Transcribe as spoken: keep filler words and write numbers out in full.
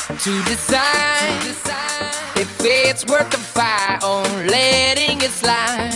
to decide if it's worth the fight on letting it slide.